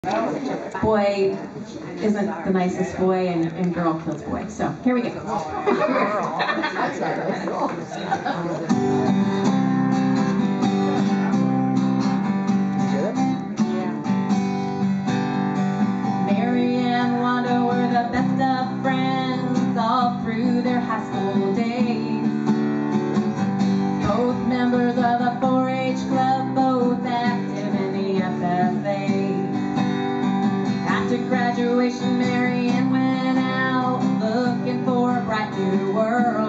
Boy isn't the nicest boy, and girl kills boy. So here we go. Mary and Wanda were the best of friends all through their high school days. Both members of the 4-H club, both active in the FFA. After graduation, Mary Ann went out looking for a bright new world.